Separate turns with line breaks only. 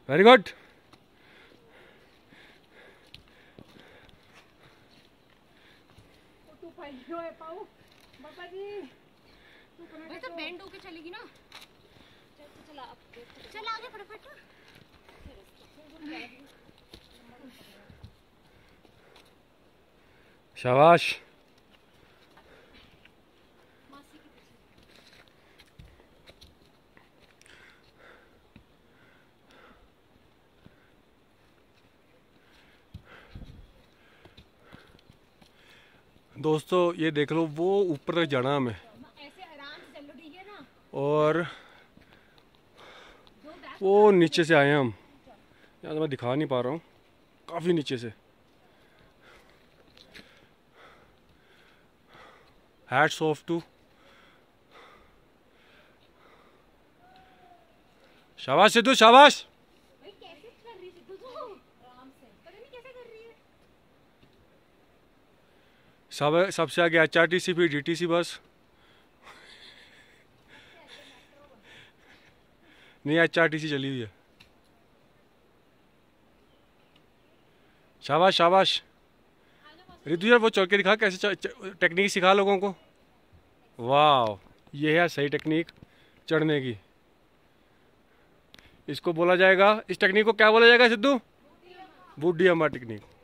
Very good.
भाई तो band होके चलेगी ना। चल आगे फटाफट।
शाबाश। दोस्तों ये देख लो, वो ऊपर तक जाना हमें,
ऐसे आराम से चलो, ठीक है ना।
और वो नीचे से आए हैं हम। यहाँ तो मैं दिखा नहीं पा रहा हूँ, काफ़ी नीचे से। Hats off to. शाबाश सिद्धू, शाबाश।
भाई कैसे कर रही थी तू? आराम से, पता नहीं कैसे कर रही है।
सबसे आगे HRTC, फिर DTC बस। नहीं, HRTC चली हुई है। शाबाश शाबाश। रितु यार वो चल के दिखा, कैसे टेक्निक सिखा लोगों को। वाह, ये है सही टेक्निक चढ़ने की। इसको बोला जाएगा, इस टेक्निक को क्या बोला जाएगा सिद्धू? बूढ़ी अम्मा टेक्निक।